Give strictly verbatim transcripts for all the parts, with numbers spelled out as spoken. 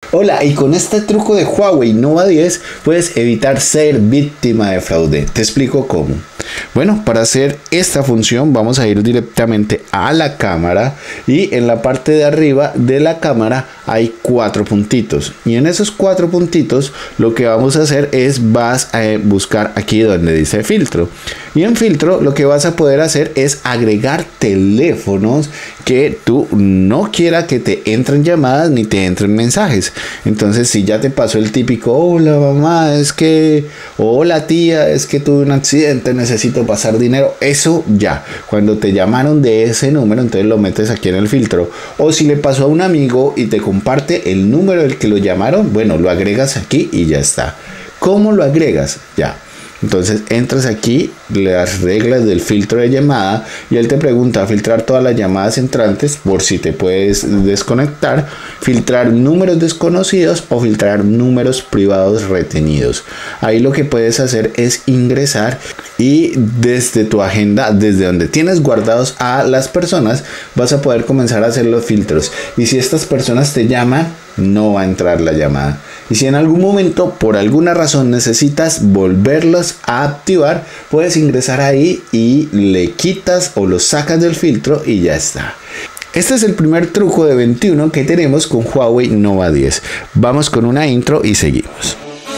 Hola, y con este truco de Huawei Nova diez puedes evitar ser víctima de fraude. Te explico cómo. Bueno, para hacer esta función vamos a ir directamente a la cámara y en la parte de arriba de la cámara hay cuatro puntitos y en esos cuatro puntitos lo que vamos a hacer es vas a buscar aquí donde dice filtro y en filtro lo que vas a poder hacer es agregar teléfonos que tú no quieras que te entren llamadas ni te entren mensajes. Entonces si ya te pasó el típico hola mamá, es que hola tía, es que tuve un accidente, necesito pasar dinero, eso ya, cuando te llamaron de ese número entonces lo metes aquí en el filtro, o si le pasó a un amigo y te comparte el número del que lo llamaron, bueno, lo agregas aquí y ya está. ¿Cómo lo agregas? Ya. Entonces entras aquí, las reglas del filtro de llamada y él te pregunta filtrar todas las llamadas entrantes por si te puedes desconectar, filtrar números desconocidos o filtrar números privados retenidos. Ahí lo que puedes hacer es ingresar y desde tu agenda, desde donde tienes guardados a las personas, vas a poder comenzar a hacer los filtros. Y si estas personas te llaman, no va a entrar la llamada. Y si en algún momento por alguna razón necesitas volverlos a activar, puedes ingresar ahí y le quitas o los sacas del filtro y ya está. Este es el primer truco de veintiuno que tenemos con Huawei Nova diez. Vamos con una intro y seguimos.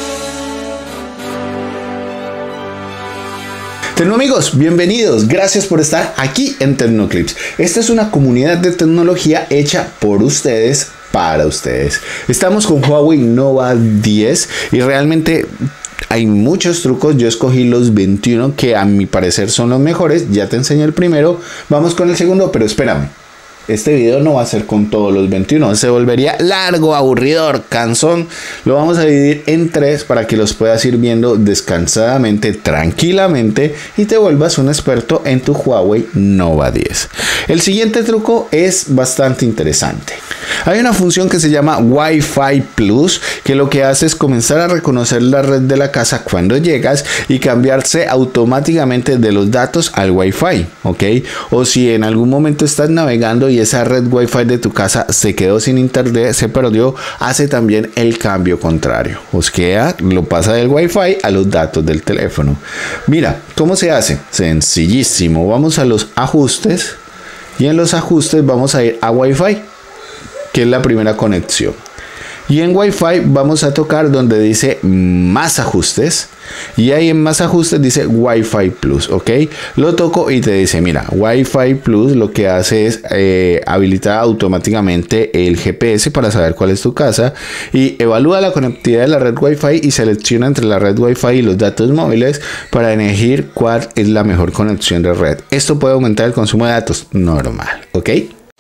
Tecnoamigos, bienvenidos, gracias por estar aquí en Tecnoclips. Esta es una comunidad de tecnología hecha por ustedes, para ustedes. Estamos con Huawei Nova diez y realmente hay muchos trucos. Yo escogí los veintiuno que a mi parecer son los mejores. Ya te enseñé el primero, vamos con el segundo, pero espérame. Este video no va a ser con todos los veintiuno, se volvería largo, aburridor, cansón. Lo vamos a dividir en tres para que los puedas ir viendo descansadamente, tranquilamente y te vuelvas un experto en tu Huawei Nova diez. El siguiente truco es bastante interesante. Hay una función que se llama Wi-Fi Plus que lo que hace es comenzar a reconocer la red de la casa cuando llegas y cambiarse automáticamente de los datos al Wi-Fi, ¿ok? O si en algún momento estás navegando y esa red Wi-Fi de tu casa se quedó sin internet, se perdió, hace también el cambio contrario. Os queda, lo pasa del Wi-Fi a los datos del teléfono. Mira, ¿cómo se hace? Sencillísimo. Vamos a los ajustes y en los ajustes vamos a ir a Wi-Fi, que es la primera conexión. Y en Wi-Fi vamos a tocar donde dice más ajustes. Y ahí en más ajustes dice Wi-Fi Plus, ¿ok? Lo toco y te dice, mira, Wi-Fi Plus lo que hace es eh, habilitar automáticamente el G P S para saber cuál es tu casa. Y evalúa la conectividad de la red Wi-Fi y selecciona entre la red Wi-Fi y los datos móviles para elegir cuál es la mejor conexión de red. Esto puede aumentar el consumo de datos normal, ¿ok?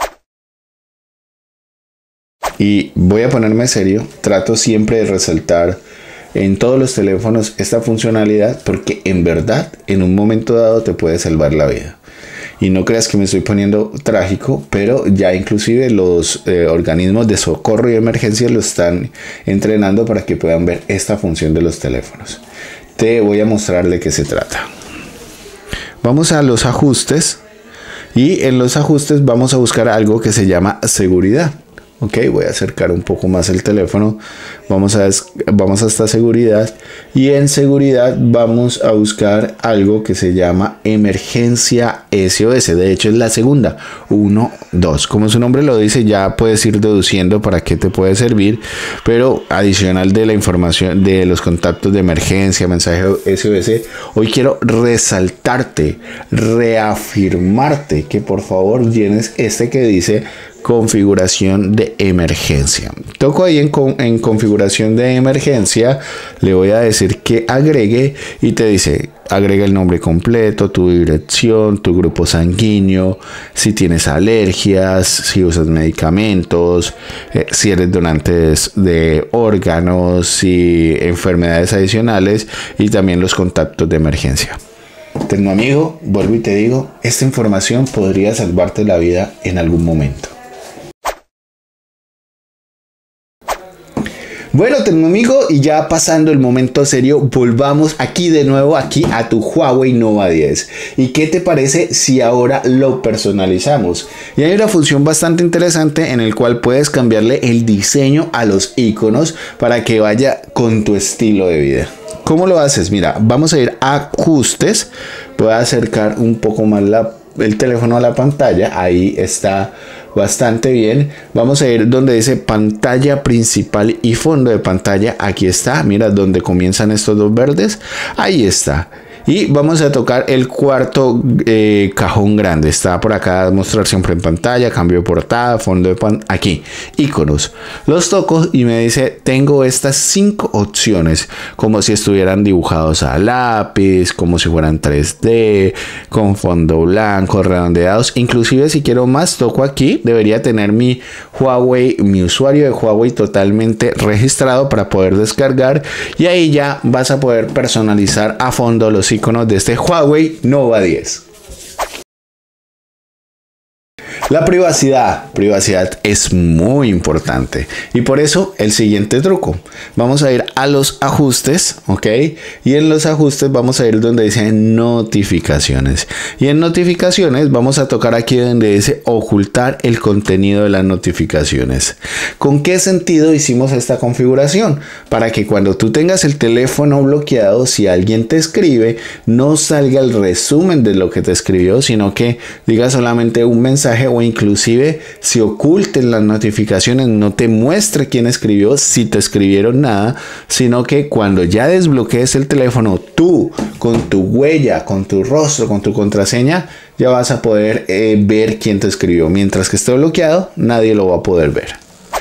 Y voy a ponerme serio, trato siempre de resaltar en todos los teléfonos esta funcionalidad porque en verdad en un momento dado te puede salvar la vida. Y no creas que me estoy poniendo trágico, pero ya inclusive los eh, organismos de socorro y emergencia lo están entrenando para que puedan ver esta función de los teléfonos. Te voy a mostrar de qué se trata. Vamos a los ajustes y en los ajustes vamos a buscar algo que se llama seguridad. Ok, voy a acercar un poco más el teléfono, vamos a, vamos a esta seguridad y en seguridad vamos a buscar algo que se llama emergencia S O S, de hecho es la segunda, uno, dos, como su nombre lo dice ya puedes ir deduciendo para qué te puede servir, pero adicional de la información de los contactos de emergencia, mensaje S O S, hoy quiero resaltarte, reafirmarte que por favor llenes este que dice configuración de emergencia. Toco ahí en, con, en configuración de emergencia, le voy a decir que agregue y te dice agrega el nombre completo, tu dirección, tu grupo sanguíneo, si tienes alergias, si usas medicamentos, eh, si eres donante de órganos, si enfermedades adicionales y también los contactos de emergencia. Tecnoamigo, vuelvo y te digo, esta información podría salvarte la vida en algún momento. Bueno, Tecnoamigo, y ya pasando el momento serio, volvamos aquí de nuevo aquí a tu Huawei Nova diez. ¿Y qué te parece si ahora lo personalizamos? Y hay una función bastante interesante en el cual puedes cambiarle el diseño a los iconos para que vaya con tu estilo de vida. ¿Cómo lo haces? Mira, vamos a ir a ajustes. Voy a acercar un poco más la, el teléfono a la pantalla. Ahí está bastante bien. Vamos a ir donde dice pantalla principal y fondo de pantalla. Aquí está, mira donde comienzan estos dos verdes. Ahí está. Y vamos a tocar el cuarto eh, cajón grande. Está por acá, mostrar siempre en pantalla, cambio de portada, fondo de pantalla. Aquí, iconos. Los toco y me dice, tengo estas cinco opciones. Como si estuvieran dibujados a lápiz, como si fueran tres D, con fondo blanco, redondeados. Inclusive si quiero más, toco aquí. Debería tener mi Huawei, mi usuario de Huawei totalmente registrado para poder descargar. Y ahí ya vas a poder personalizar a fondo los iconos de este Huawei Nova diez. La privacidad, privacidad es muy importante y por eso el siguiente truco. Vamos a ir a los ajustes, ¿ok? Y en los ajustes vamos a ir donde dice notificaciones. Y en notificaciones vamos a tocar aquí donde dice ocultar el contenido de las notificaciones. ¿Con qué sentido hicimos esta configuración? Para que cuando tú tengas el teléfono bloqueado, si alguien te escribe, no salga el resumen de lo que te escribió, sino que diga solamente un mensaje o inclusive si oculten las notificaciones no te muestre quién escribió, si te escribieron nada, sino que cuando ya desbloquees el teléfono, tú con tu huella, con tu rostro, con tu contraseña, ya vas a poder eh, ver quién te escribió. Mientras que esté bloqueado, nadie lo va a poder ver.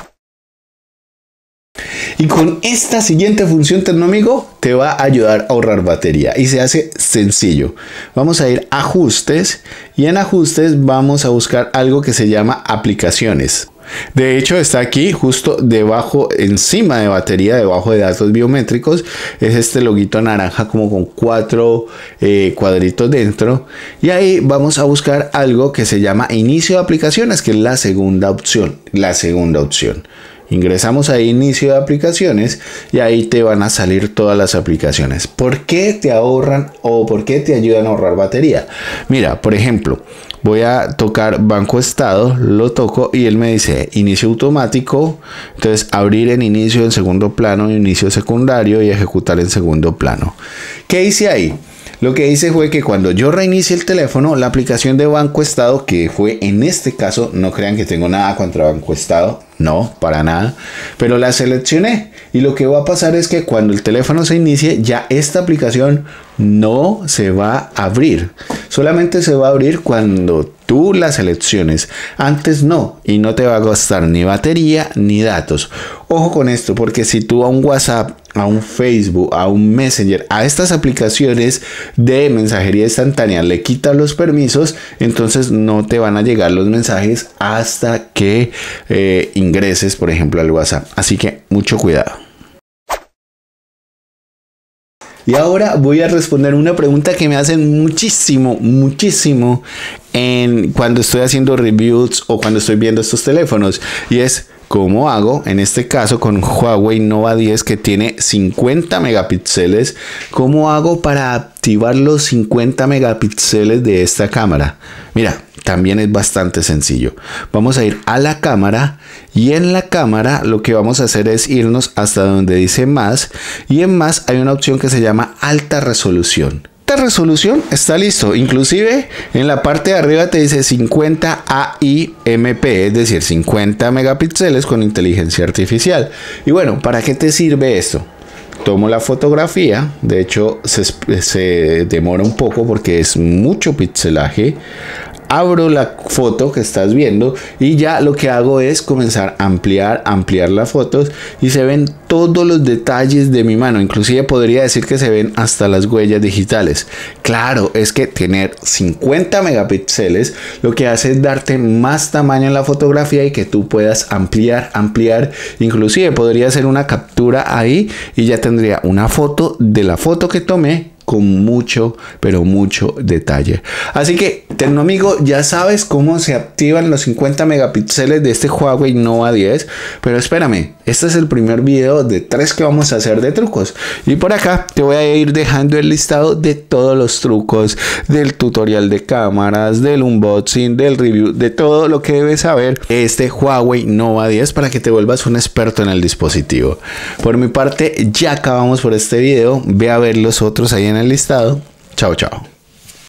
Y con esta siguiente función, Tecnoamigo, te va a ayudar a ahorrar batería y se hace sencillo. Vamos a ir a ajustes y en ajustes vamos a buscar algo que se llama aplicaciones. De hecho está aquí justo debajo, encima de batería, debajo de datos biométricos, es este loguito naranja como con cuatro eh, cuadritos dentro, y ahí vamos a buscar algo que se llama inicio de aplicaciones, que es la segunda opción, la segunda opción. Ingresamos a inicio de aplicaciones y ahí te van a salir todas las aplicaciones. ¿Por qué te ahorran o por qué te ayudan a ahorrar batería? Mira, por ejemplo, voy a tocar Banco Estado, lo toco y él me dice inicio automático. Entonces abrir en inicio en segundo plano, inicio secundario y ejecutar en segundo plano. ¿Qué hice ahí? Lo que hice fue que cuando yo reinicie el teléfono, la aplicación de Banco Estado, que fue en este caso, no crean que tengo nada contra Banco Estado, no, para nada, pero la seleccioné y lo que va a pasar es que cuando el teléfono se inicie, ya esta aplicación no se va a abrir, solamente se va a abrir cuando tú la selecciones, antes no, y no te va a gastar ni batería ni datos. Ojo con esto, porque si tú a un WhatsApp, a un Facebook, a un Messenger, a estas aplicaciones de mensajería instantánea le quitas los permisos, entonces no te van a llegar los mensajes hasta que eh, ingreses, por ejemplo, al WhatsApp. Así que mucho cuidado. Y ahora voy a responder una pregunta que me hacen muchísimo, muchísimo en cuando estoy haciendo reviews o cuando estoy viendo estos teléfonos, y es ¿cómo hago? En este caso con Huawei Nova diez, que tiene cincuenta megapíxeles, ¿cómo hago para activar los cincuenta megapíxeles de esta cámara? Mira, también es bastante sencillo. Vamos a ir a la cámara y en la cámara lo que vamos a hacer es irnos hasta donde dice más, y en más hay una opción que se llama alta resolución. Esta resolución está listo, inclusive en la parte de arriba te dice cincuenta A I M P, es decir, cincuenta megapíxeles con inteligencia artificial. Y bueno, ¿para qué te sirve esto? Tomo la fotografía, de hecho se, se demora un poco porque es mucho pixelaje. Abro la foto que estás viendo y ya lo que hago es comenzar a ampliar, ampliar las fotos y se ven todos los detalles de mi mano. Inclusive podría decir que se ven hasta las huellas digitales. Claro, es que tener cincuenta megapíxeles lo que hace es darte más tamaño en la fotografía y que tú puedas ampliar, ampliar. Inclusive podría hacer una captura ahí y ya tendría una foto de la foto que tomé con mucho, pero mucho detalle. Así que, Tecnoamigo, ya sabes cómo se activan los cincuenta megapíxeles de este Huawei Nova diez, pero espérame, Este es el primer video de tres que vamos a hacer de trucos. Y por acá te voy a ir dejando el listado de todos los trucos, del tutorial de cámaras, del unboxing, del review, de todo lo que debes saber este Huawei Nova diez para que te vuelvas un experto en el dispositivo. Por mi parte ya acabamos por este video. Ve a ver los otros ahí en el listado. Chao, chao.